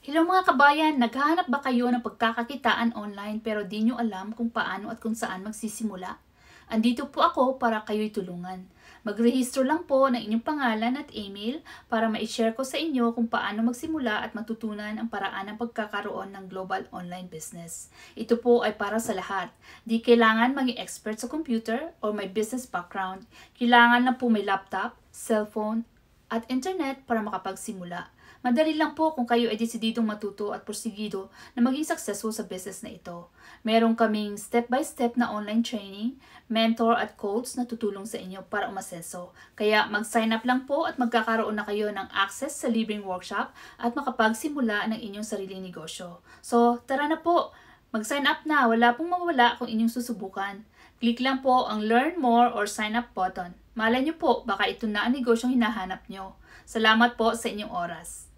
Hello mga kabayan, naghahanap ba kayo ng pagkakakitaan online pero di nyo alam kung paano at kung saan magsisimula? Andito po ako para kayo'y tulungan. Magrehistro lang po ng inyong pangalan at email para ma-share ko sa inyo kung paano magsimula at matutunan ang paraan ng pagkakaroon ng global online business. Ito po ay para sa lahat. Di kailangan maging expert sa computer or may business background. Kailangan lang po may laptop, cellphone, at internet para makapagsimula. Madali lang po kung kayo ay desididong matuto at porsigido na maging successful sa business na ito. Meron kaming step-by-step na online training, mentor at coach na tutulong sa inyo para umasenso. Kaya mag-sign up lang po at magkakaroon na kayo ng access sa libreng workshop at makapagsimula ng inyong sariling negosyo. So, tara na po! Mag-sign up na, wala pong mawala kung inyong susubukan. Click lang po ang Learn More or Sign Up button. Malay nyo po, baka ito na ang negosyong hinahanap nyo. Salamat po sa inyong oras.